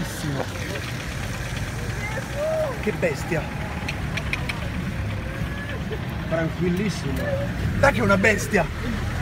fortissimo. Che bestia. Tranquillissimo. Dai che è una bestia.